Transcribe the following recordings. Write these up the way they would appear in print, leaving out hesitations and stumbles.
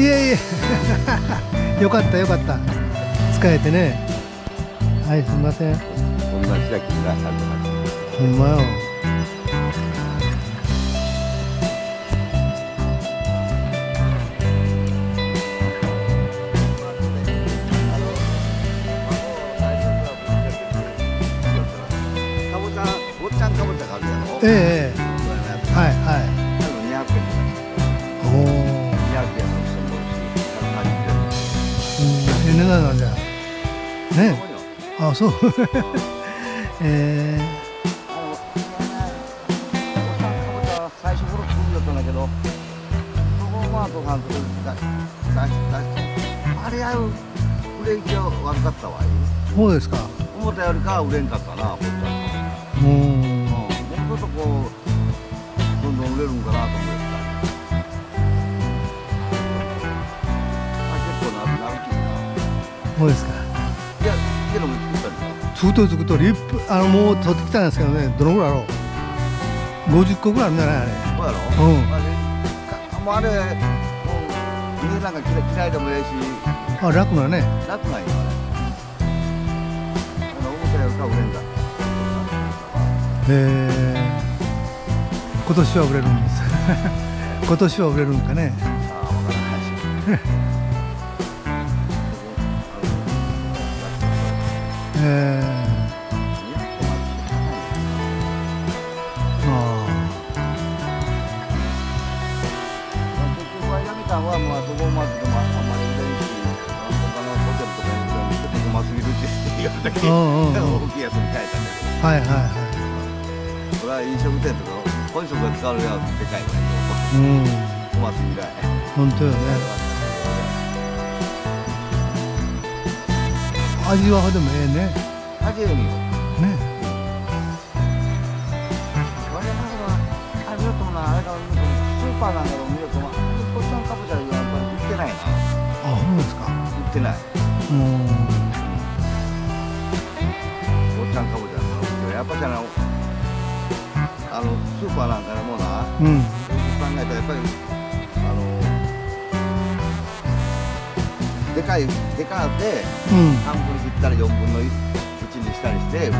いえいえよかったよかった、使えてね。はい、すみません。 こんな開きがされてます。 ほんまよ。 かぼちゃ、坊ちゃんかぼちゃがあるやろ。 ええ、はいはい。 200円。 おお。 200円の人もいるし、180円。 値段なんじゃ。ね。あ、そう。 最初頃作りよったんだけど、そこをまあとかんと出あれやる売れ行きは悪かったわい。 そうですか。 思ったよりかは売れんかったな、こっちは。 もうちょっとこうどんどん売れるんかなと思ってた。結構なる気な。 そうですか。 いや、けども作ったんだよ。 作っとるもう取ってきたんですけどね、どのぐらいあろう。50個ぐらいあるんじゃないあれ。 そうやろ。もうあれ、もう家なんか嫌いでもええし。 あ、楽なね。 楽なんよあれ。思ったよりか売れんだ。 今年は売れるんです。今年は売れるんかね。 ああ、分からないし。はまあそこまででもあんまり売れんし、他のホテルとかにちょっとうますぎるって言われたけど、大きいやつに変えたけど。はいはいはい。これは飲食店とか本職が使うやつでかいからうますぎない。 本当よね。味はでもええね。 味ええよ。ね。我々はあれだとな、あれがスーパーなんだろう見ると。かぼちゃはやっぱり売ってないな。 あ、そうですか。 売ってない。坊ちゃんかぼちゃのやっぱりスーパーなんかでもな、考えたらやっぱりでかって半分切ったら4分の1にしたりして売りよって、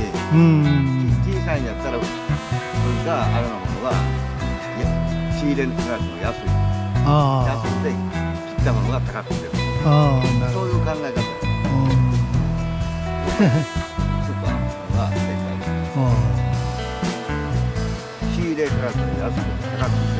小さいんやったらそれがあれなものが仕入れの価格の安い。安くて切ったものが高くてる。そういう考え方。スーパーが正解。仕入れ価格で安くて高くて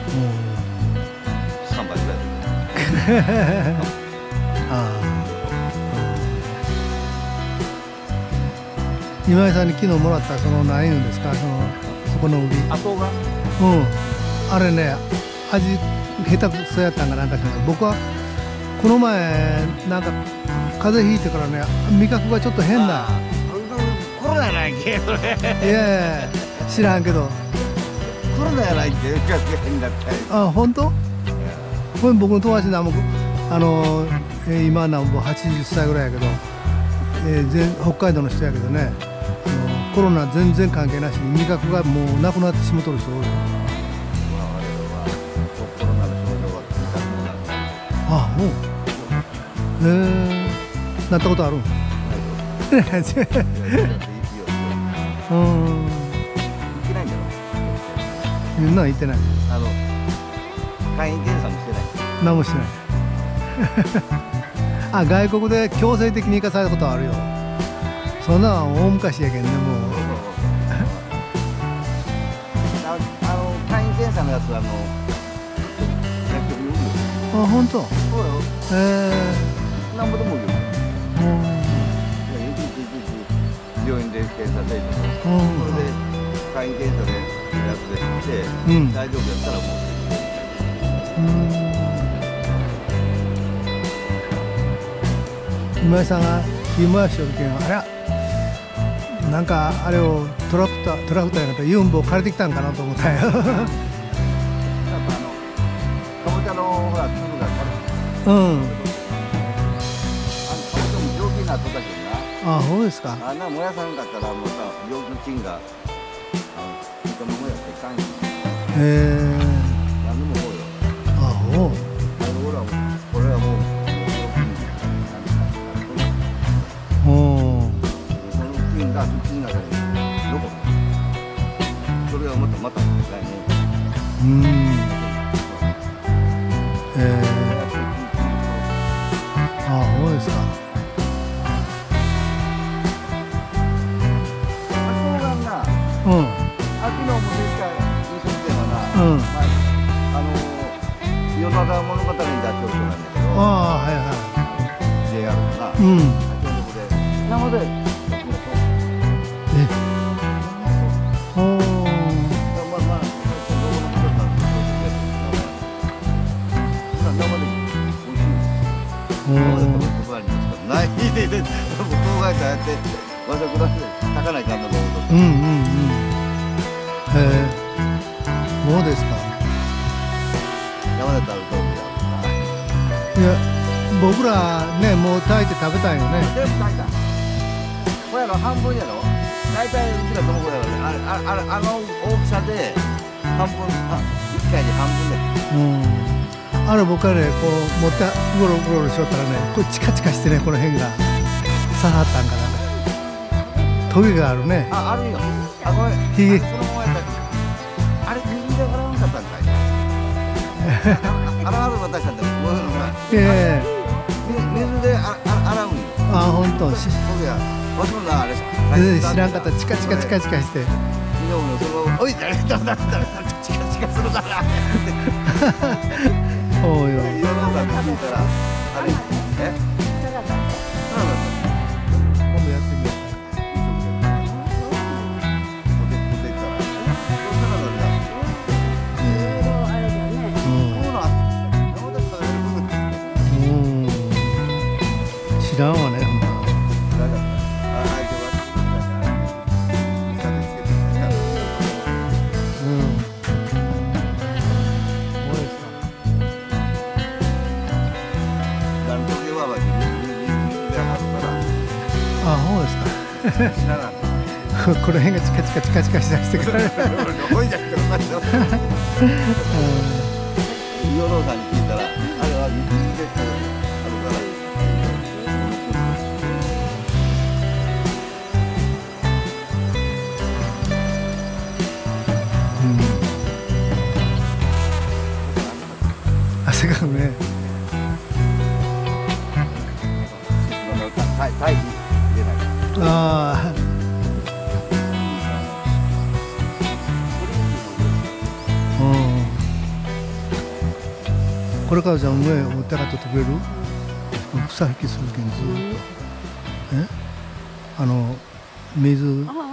3倍ぐらい。 今井さんに昨日もらったその何いうんですか、そこの帯。 あとが。 あれね、味下手くそやったんかなんかしら。僕はこの前なんか風邪ひいてからね、味覚がちょっと変な。 コロナやないけそれ。 いやいや知らんけど。 コロナやないって味覚が変だったよ。 あ、本当？これ僕の友達で今なんぼ80歳ぐらいやけど、北海道の人やけどね、コロナ全然関係なしに味覚がもうなくなってしもとる人多いよ。あ、もう。なったことある？いけないんだろ。みんな行ってない。 簡易検査もしてない。 何もしてない。あ、外国で強制的に行かされたことはあるよ。そんな大昔やけんね、もう。 簡易検査のやつは薬局に売るよ。 あ、本当。 そうよ。なんぼでも売るよ。病院で検査で、それで簡易検査でやつで行って、大丈夫やったらもう。 今井さんが湯回しを受けるの、あら、なんかあれをトラクターやからユンボを借りてきたんかなと思ったよ。 かぼちゃのほら粒がかぼちゃも上品なとだけどな。 あ、そうですか。 あんな燃やさんかったらまた病気の菌が人の燃やっていかんよ。何でもこうよ。 あ、ほう。 俺はもうまた来年。 ああ、そうですか。秋のもですから飲食店はな、 与那原物語に出しておる人なんだけど、 ああ、はいはい。 JR のな、秋のとこで、生で、 おお。 まあ、どこの人なんですけど、生で美味しいです。生で食べることありますから、ないで、当該とやって、わざくだって炊かないかんだと思うと。 へえ、そうですか。 山で食べるといや、僕らね、もう炊いて食べたいよね。 全部炊いた。これやろ、半分やろ。大体うちらどの子やろね。あの大きさで半分、一回に半分で。 あれ僕はね、こう持ってゴロゴロしよったらね、これチカチカしてね、この辺が刺さったんかな。トゲがあるね。 あるよ。これひげ。 そのままやった。あれ水で洗わなかったんかい。洗わず渡したんだよ。こういうのが。水で洗うんよ。 あ、本当。 僕や。わしもなあれ。 知らんかった。チカチカして。 でもそのおい誰だチカチカするから。 そうよ。 世の中聞いたらあれ今度やってみよう。知らんわね、ほんま。あ、そうですか。この辺がチカチカしだしてから。 与能さんに聞いたら、あれは水であるから。 汗かくね。ああ。これからじゃあ上を持って上がって飛べる？草引きするけんずっと。水。